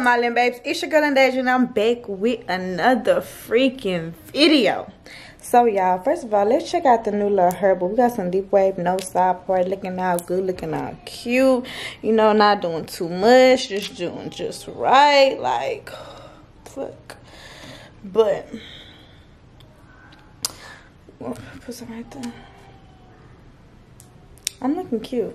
up, my little babes? It's your girl Indasia, and I'm back with another freaking video. So y'all, first of all, let's check out the new little herbal. We got some deep wave, no side part, looking out good, looking out cute. You know, not doing too much, just doing just right. Like, fuck. But put some right there. I'm looking cute.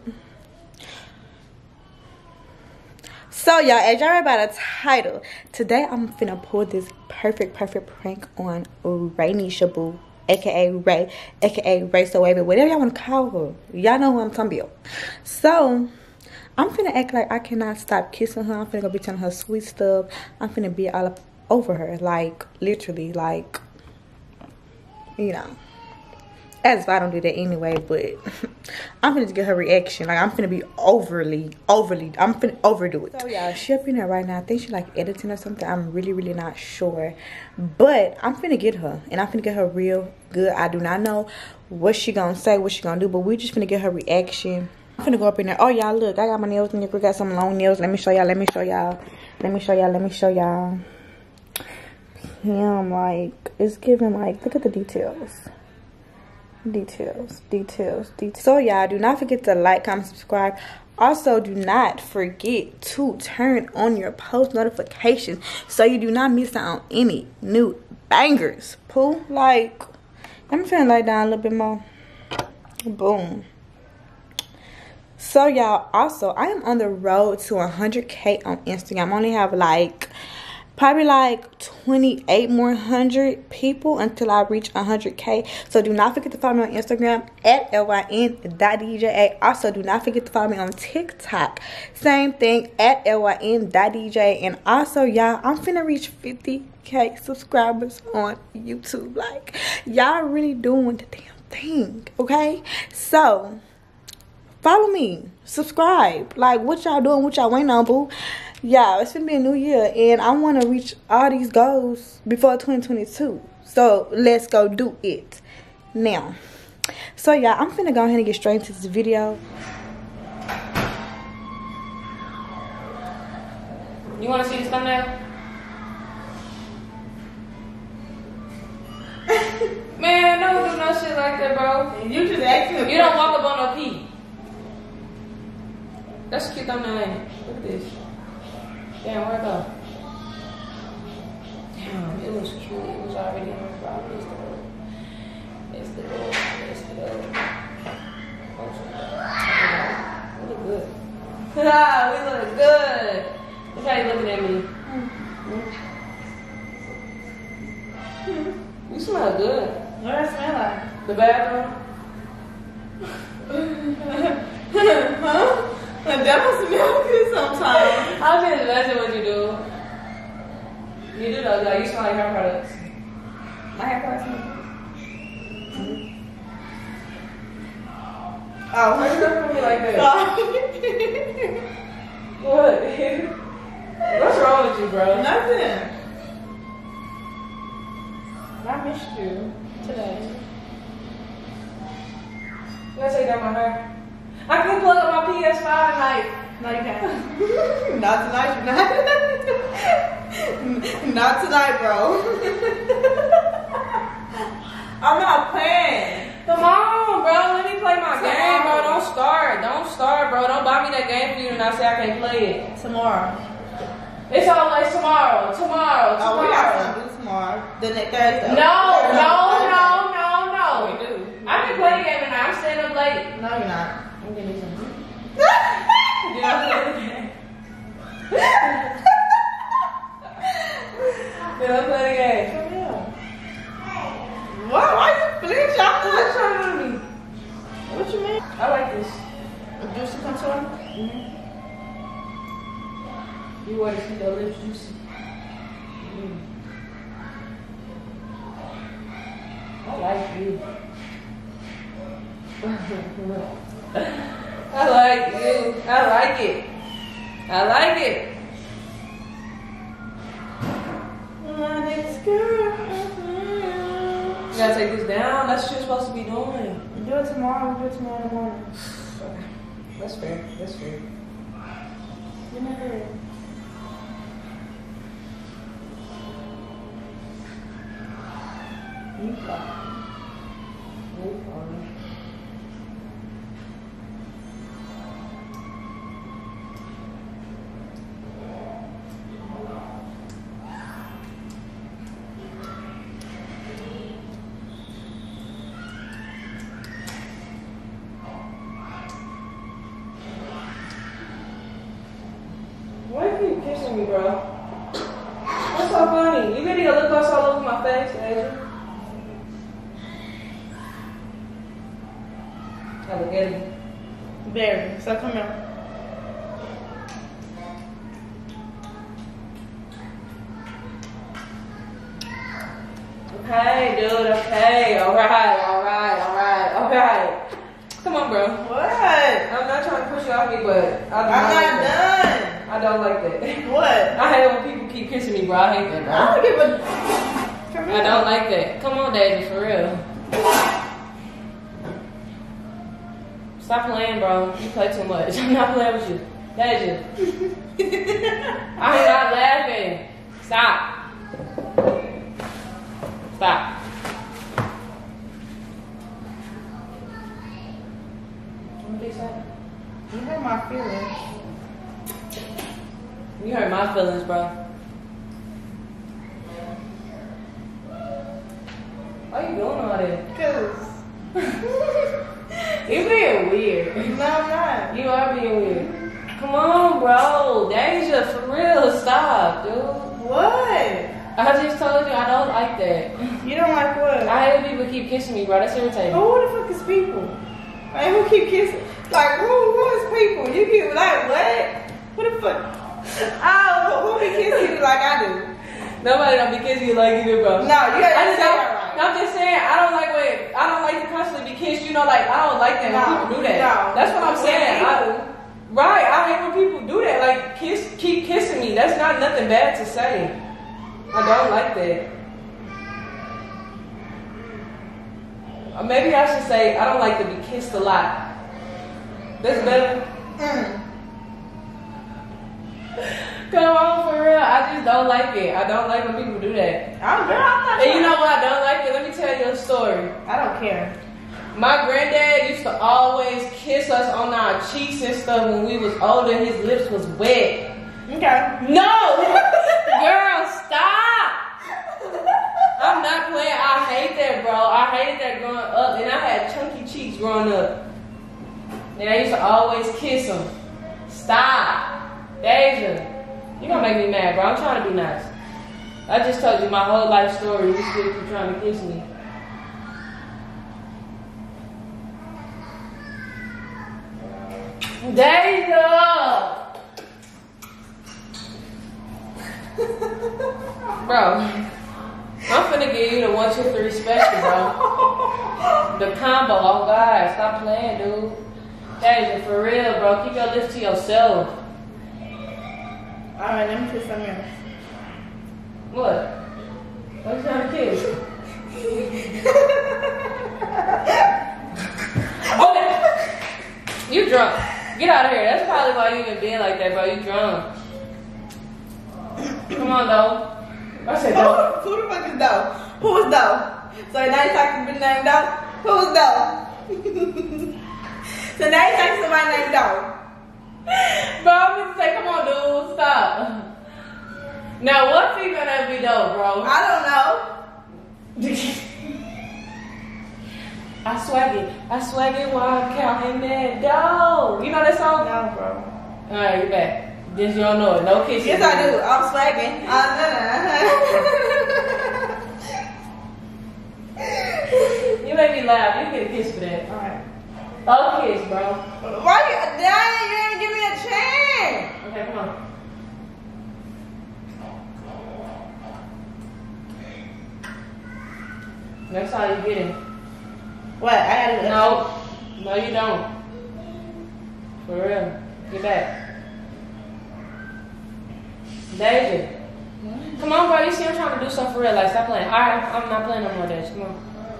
So y'all, as y'all read by the title, today I'm finna pull this perfect prank on Rainy Shabu, aka Ray, aka Ray So Wavy, whatever y'all want to call her. Y'all know who I'm talking about. So I'm finna act like I cannot stop kissing her. I'm finna go be telling her sweet stuff. I'm finna be all up over her, like literally, like, you know. As if I don't do that anyway, but I'm finna get her reaction. Like, I'm finna be overly, I'm finna overdo it. So y'all, she up in there right now. I think she like editing or something. I'm really not sure. But I'm finna get her. And I'm finna get her real good. I do not know what she gonna say, what she gonna do. But we just finna get her reaction. I'm finna go up in there. Oh, y'all, look. I got my nails in there. We got some long nails. Let me show y'all. Let me show y'all. Let me show y'all. Let me show y'all. Damn, like, it's giving, like, look at the details. Details. So y'all, do not forget to like, comment, subscribe. Also, do not forget to turn on your post notifications so you do not miss out on any new bangers. Pooh, like, I'm trying to lay down a little bit more. Boom. So y'all, also, I am on the road to 100K on Instagram. I only have like probably like 28 more hundred people until I reach 100K. So do not forget to follow me on Instagram at lyn.dja. Also, do not forget to follow me on TikTok. Same thing, at lyn.dj. And also, y'all, I'm finna reach 50K subscribers on YouTube. Like, y'all really doing the damn thing, okay? So follow me, subscribe. Like, what y'all doing, what y'all waiting on, boo? Yeah, it's gonna be a new year, and I want to reach all these goals before 2022. So let's go do it now. So yeah, I'm finna go ahead and get straight into this video. You want to see this thumbnail? Man, don't do no shit like that, bro. You just asking. You don't walk up on no pee. That's a cute thumbnail, ain't it? Look at this. Damn, where'd it go? Damn, it looks cute. It was already in my spot. It's the goal. We look good. We look good. Look how you looking at me. You smell good. What does it smell like? The bathroom? Huh? That don't smell good sometimes. I can imagine what you do. You do though, like you smell like hair products. My hair products smell good. Oh, Why you looking at me like that? What? What's wrong with you, bro? Nothing. I missed you today. Can I take down my hair? I can plug up my PS5 tonight. No, you can't. Not tonight, not tonight, bro. I'm not playing. Come on, bro. Let me play my game, bro. Don't start, bro. Don't buy me that game for you and I say I can't play it. Tomorrow. It's always tomorrow. Oh, we got something to do tomorrow. The next Thursday. No. We do. I can play the game tonight. I'm staying up late. No, you're not. I'm getting some. You know what I'm saying? Did I play the game? Come here. Why you flinch? I'm What you trying to do to me? What you mean? I like this. Juicy contour? You want to see the lips juicy? I like you. I like you. I like it. My next girl. You gotta take this down. That's what you're supposed to be doing. Do it tomorrow. We'll do it tomorrow in the morning. Okay. That's fair. You never. You fine. You fine. Why are you kissing me, bro? What's so funny? You getting a lip gloss all over my face, Asia? I look at me. Very. So come here. Okay, dude, okay. Alright. Come on, bro. What? I'm not trying to push you off me, but I'm not done. I don't like that. What? I hate when people keep kissing me, bro. I hate that, bro. I don't give a. Come here. I don't like that. Come on, Daisy, for real. Stop playing, bro. You play too much. I'm not playing with you. Daisy. I'm not laughing. Stop. Stop. What did he say? You hurt my feelings. You hurt my feelings, bro. Why you doing all that? Cause. You being weird. No, I'm not. You are being weird. Come on, bro. Deja, for real. Stop, dude. What? I just told you I don't like that. You don't like what? I hate when people keep kissing me, bro. That's irritating. Who the fuck is people? Like, who keep kissing? Like, who is people? You keep, like, what? What the fuck? Oh, who be kissing you like I do? Nobody don't be kissing you like you do, bro. No, you gotta say that right. I'm just saying, I don't like to constantly be kissed. You know, like, I don't like that when people do that. No. That's what I'm saying. Right, I hate when people do that. Like, keep kissing me. That's not nothing bad to say. I don't like that. Or maybe I should say, I don't like to be kissed a lot. That's better. Come on, for real. I just don't like it. I don't like when people do that. I'm not. And you know what? I don't like it. Let me tell you a story. I don't care. My granddad used to always kiss us on our cheeks and stuff when we was older. His lips was wet. Okay. No! Girl, stop! I'm not playing. I hate that, bro. I hated that growing up. And I had chunky cheeks growing up. And I used to always kiss them. Stop. Deja, you're gonna make me mad, bro. I'm trying to be nice. I just told you my whole life story. You still keep trying to kiss me. Deja! Bro, I'm finna give you the 1, 2, 3 special, bro. The combo, oh God, stop playing, dude. Deja, for real, bro. Keep your lips to yourself. Alright, let me kiss something else. What? What you trying to kiss? Okay. You drunk. Get out of here. That's probably why you even being like that, bro. You drunk. Come on, though. I said, though. Who the fuck is Doe? Who is Doe? So now you talking to me named Doe? Who is Doe? So now you talking to somebody named Doe? Bro, I'm just say, come on, dude. Stop. Now, what female that be though, bro? I don't know. I swag it while I'm counting that dough. You know that song? No, bro. Alright, you're back. This you don't know it. No kissing. Yes, I do. I'm swagging. You make me laugh. You get a kiss for that. Alright. Oh, kiss, bro. Why you didn't give me a chance? Okay, come on. That's how you get him. What? I gotta do No, you don't. For real. Get back. Deja. Come on, bro. You see I'm trying to do something for real. Like, stop playing. Alright, I'm not playing no more, Deja. Come on.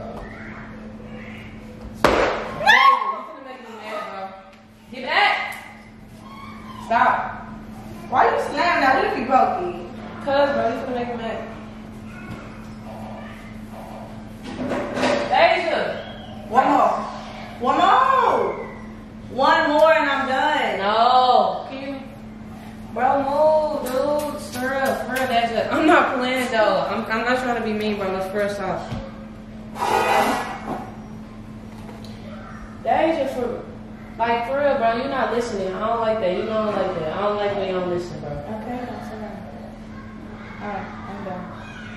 Deja, you finna make me mad, bro. Get back. Stop. Why you slamming that? What if you broke it? Cuz, bro, you finna make me mad. stop. That is just for, like, for real, bro. You're not listening. I don't like that. You don't like that. I don't like when you don't listen, bro. Okay, that's all right. Alright, I'm done.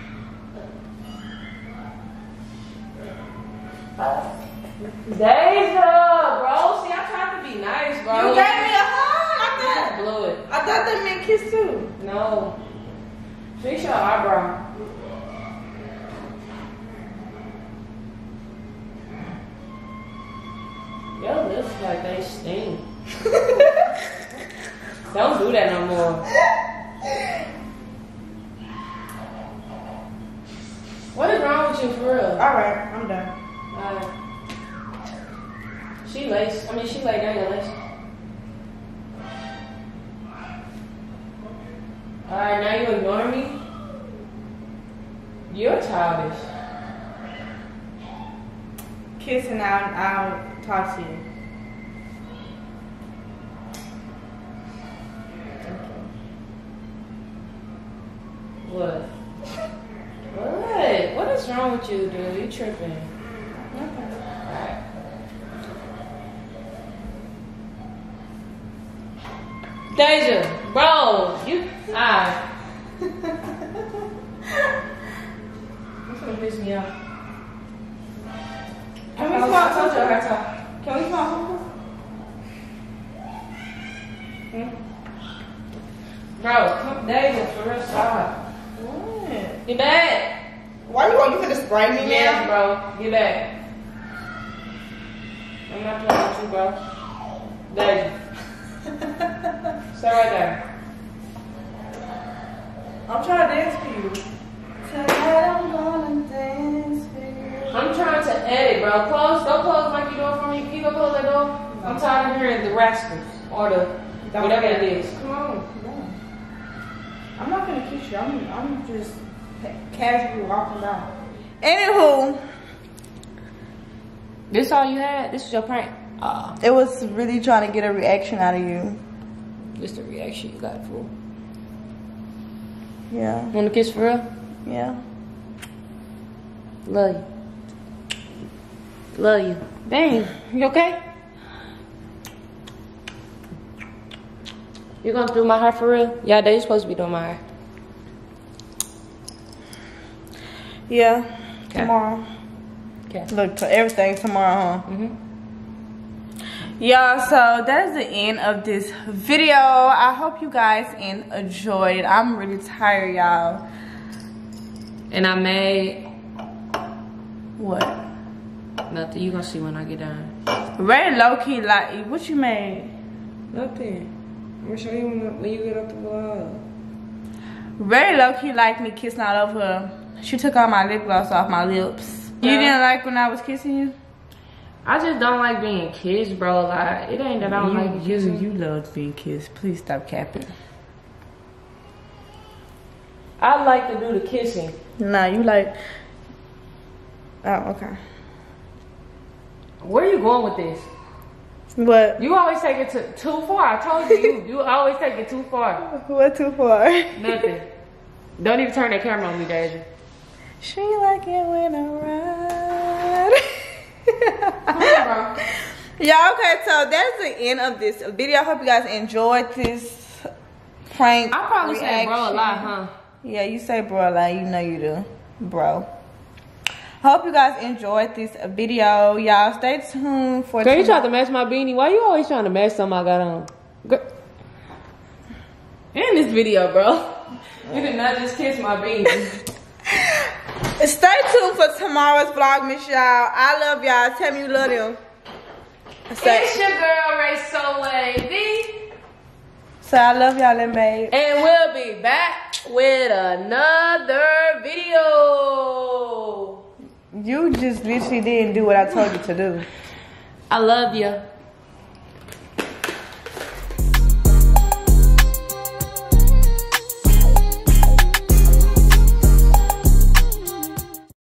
Deja, bro. See, I tried to be nice, bro. You gave me a hug. You just blew it. I thought that meant kiss too. No. Fix your eyebrow. Your lips like they stink. Don't do that no more. What is wrong with you for real? Alright, I'm done. She laid down your lace. Alright, now you ignore me? You're childish. Kiss and I'll talk to you. What? What? What is wrong with you, dude? You tripping. Okay. Alright. Deja, bro, you. Alright. That's gonna piss me off. Can we I talk? told you I gotta talk. Can we talk? Bro, come Deja, for real, stop. What? Get back. Why you gonna spray me Yes, bro. Get back. I'm not playing with you, bro. Deja. Stay right there. I'm trying to dance for you. Tonight I'm gonna dance for you. I'm trying to edit, bro. Don't close like you doing for me. You gonna close that door? I'm tired of hearing the rascals or the whatever it is. Come on. I'm not gonna kiss you. I'm just casually walking down. Anywho, This all you had? This was your prank? it was really trying to get a reaction out of you. This the reaction you got, fool. Yeah. Want to kiss for real? Yeah. Love you. Love you. Dang, you okay? You gonna do my hair for real? Yeah, they supposed to be doing my hair. Yeah. Okay. Tomorrow. Okay. Look, to everything tomorrow, huh? Mhm. Y'all, so that is the end of this video. I hope you guys enjoyed it. I'm really tired, y'all. And I made What? nothing. You gonna see when I get done. Very low-key, like, what you made? Nothing. I'm gonna show you when you get up the vlog. Very low-key like me kissing all over her. She took all my lip gloss off my lips. You didn't like when I was kissing you? I just don't like being kissed, bro. Like, it ain't that I don't like kissing. You loved being kissed. Please stop capping. I like to do the kissing. Nah, you like... Oh, okay. Where you going with this? What? You always take it too far. I told you, you always take it too far. What too far? Nothing. Don't even turn that camera on me, Deja. She like it when I ride. Come on, bro. Yeah, okay, so that's the end of this video. I hope you guys enjoyed this prank. I probably said bro a lot, huh? Yeah, you say bro a lot. You know you do, bro. Hope you guys enjoyed this video. Y'all stay tuned for Girl, you tried to match my beanie. Why you always trying to match something I got on? Girl. In this video, bro. You did not just kiss my beanie. Stay tuned for tomorrow's vlogmas, y'all. I love y'all. Tell me you love them. It's your girl, Ray So Wavy. So I love y'all, and babe. And we'll be back with another video. You just literally didn't do what I told you to do. I love you.